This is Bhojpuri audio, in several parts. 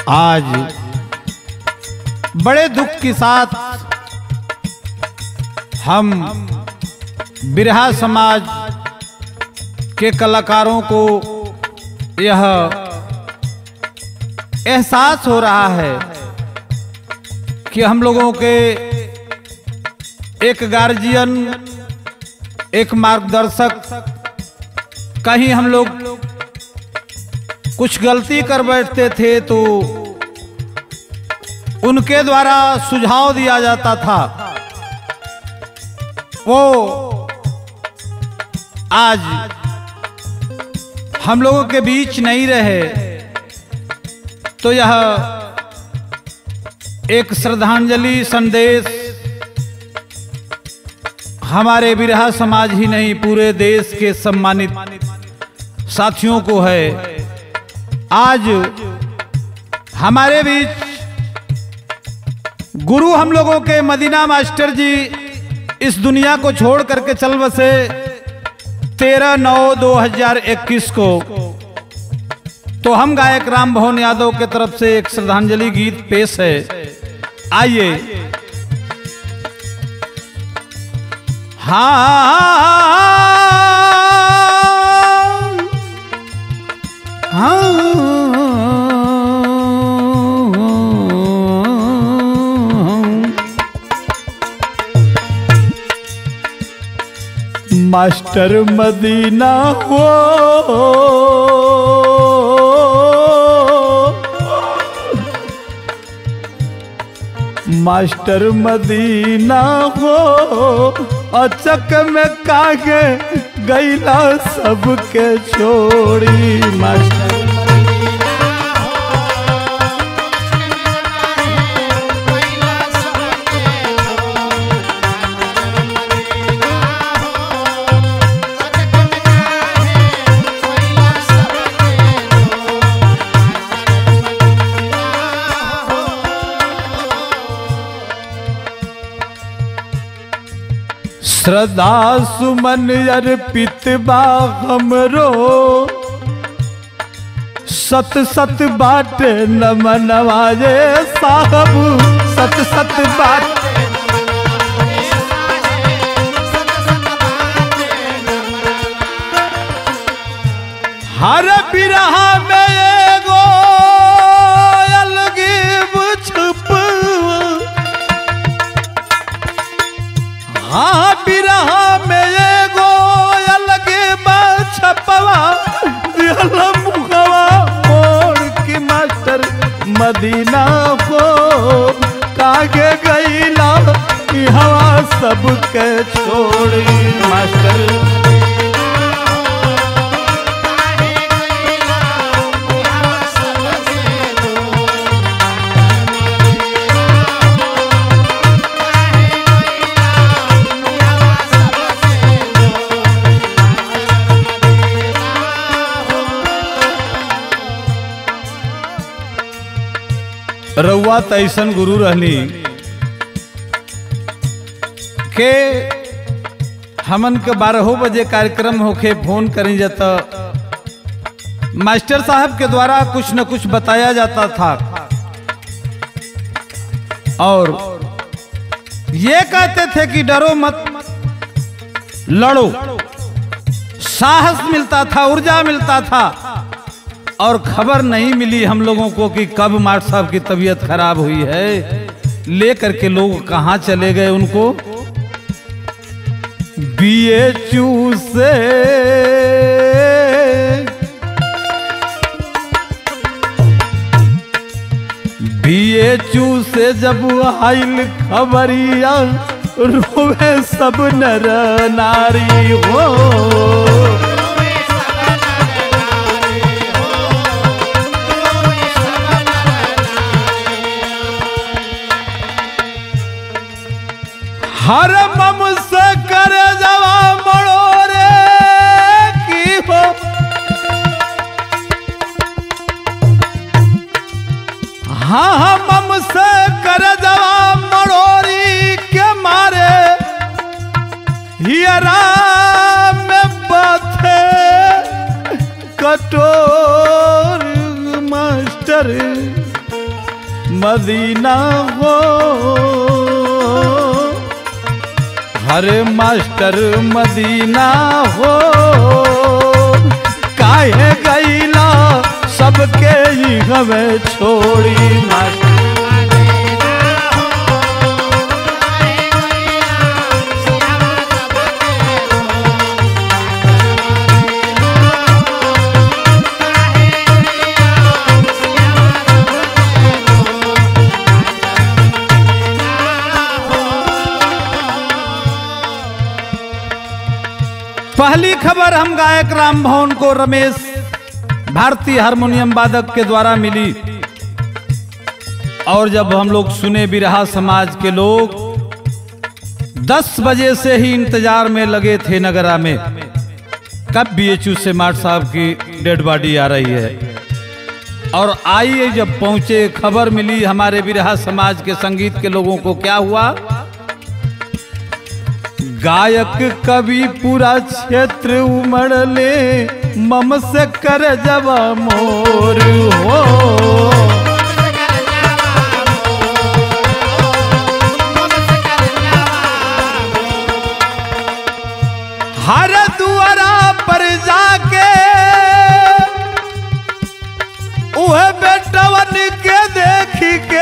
आज बड़े दुख के साथ हम बिरहा समाज के कलाकारों को यह एहसास हो रहा है कि हम लोगों के एक गार्जियन, एक मार्गदर्शक, कहीं हम लोग कुछ गलती कर बैठते थे तो उनके द्वारा सुझाव दिया जाता था, वो आज हम लोगों के बीच नहीं रहे। तो यह एक श्रद्धांजलि संदेश हमारे बिरहा समाज ही नहीं, पूरे देश के सम्मानित साथियों को है। आज हमारे बीच गुरु हम लोगों के मदीना मास्टर जी इस दुनिया को छोड़ करके चल बसे 13/9/2021 को। तो हम गायक राम भवन यादव के तरफ से एक श्रद्धांजलि गीत पेश है। आइए। मास्टर मदीना हो, मास्टर मदीना हो, अचक में कागे गैला सबके छोड़ी। मास्टर श्रद्धा सुमन अर्पित बा हमरो, सत सत बाटे नमनवा ये साहब, सत सत बाटे हर बिरहा में एगो अलगी छुप, हाँ बिरहा में एगो अलगे छपवा दिहला मुखवा मोड़ की। मास्टर मदीना को कागे गईला की हवा सबके छोड़ी। मास्टर रउआ तैसन गुरु रहनी के हमन के 12 बजे कार्यक्रम होके फोन करी जाता, मास्टर साहब के द्वारा कुछ न कुछ बताया जाता था और ये कहते थे कि डरो मत, लड़ो। साहस मिलता था, ऊर्जा मिलता था। और खबर नहीं मिली हम लोगों को कि कब मास्टर साहब की तबीयत खराब हुई है, लेकर के लोग कहाँ चले गए उनको। बीएचयू से जब आइल खबरिया, रोवे सब नर नारी हो। हर मम से करे जवा मड़ो रे की हो, हाँ मम से करे जवा मड़ोरी के मारे, हियरा में बाथे कटोर। मास्टर मदीना हो। हरे मास्टर मदीना हो, काहे गईला सबके ही हमें छोड़ी। मास्टर पहली खबर हम गायक राम भवन को रमेश भारतीय हारमोनियम वादक के द्वारा मिली, और जब हम लोग सुने बिरहा समाज के लोग 10 बजे से ही इंतजार में लगे थे नगरा में, कब बीएचयू से माट साहब की डेड बॉडी आ रही है। और आइए जब पहुंचे, खबर मिली हमारे बिरहा समाज के संगीत के लोगों को, क्या हुआ? गायक कवि पूरा क्षेत्र उमड़ले, मम से कर जवा मोर हो। हर दुआरा पर जाके उहे बेटवन के देखी के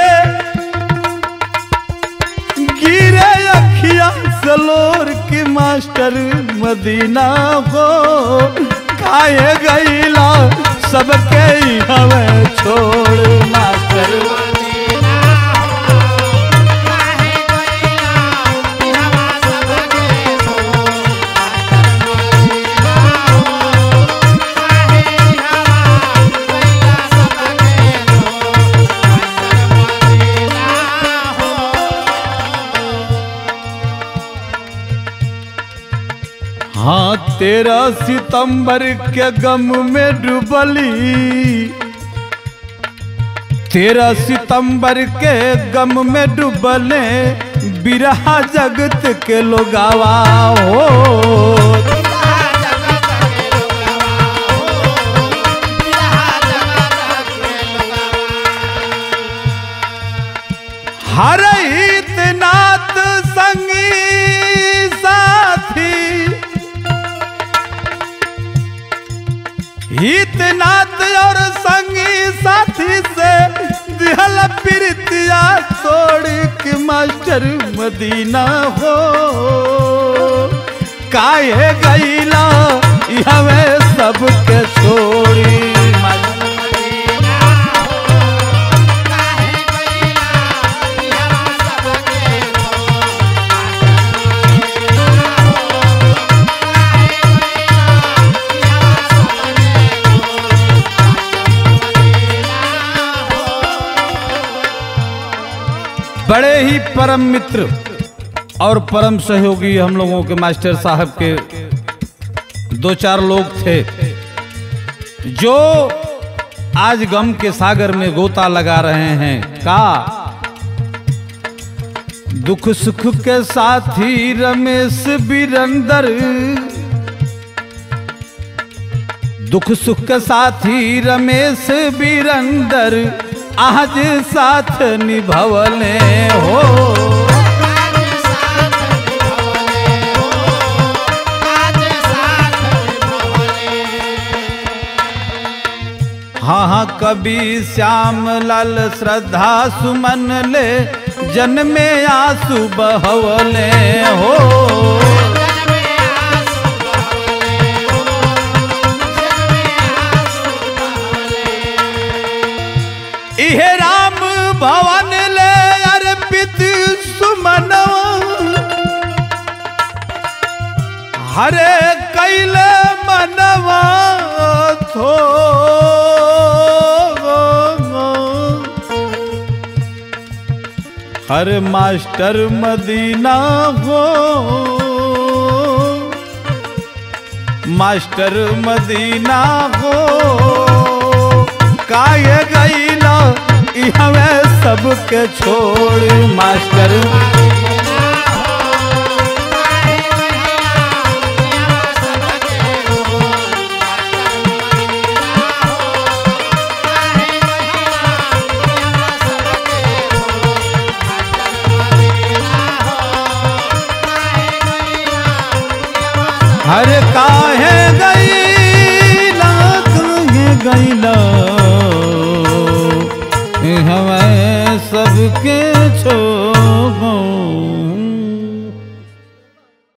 गिरे अखिया सलोर की मास्टर मदीना हो, काहे गईला सबके ही हमें छोड़। मास्टर मदीना हो, काहे गईला हमें सबके छोड़। मास्टर मदीना हो, काहे गईला सबके छोड़। मास्टर मदीना हो। हाँ 13 सितंबर के गम में डूबली, 13 सितंबर के गम में डूबले बिरहा जगत के लोगावा हो। हर हितनाथ संगी साथी, हितनाथ और संगी साथी से दिहल प्रीतिया छोड़ के मास्टर मदीना हो, काहे गईला हमें सबके छोड़ी। बड़े ही परम मित्र और परम सहयोगी हम लोगों के मास्टर साहब के 2-4 लोग थे, जो आज गम के सागर में गोता लगा रहे हैं। का दुख सुख के साथी रमेश बिरंदर, दुख सुख के साथी रमेश बिरंदर आज साथ निभवले हो। हाँ हाँ कवि श्याम लाल श्रद्धा सुमन ले जन्मे आंसू बहवले हो। इहे राम भवन ले अर्पित सुमनवा, हरे कैले मनवा थो। हर मास्टर मदीना हो, मास्टर मदीना हो, काहे गईला हमें सबके छोड़। मास्टर अरे काहे गईला हमें सबके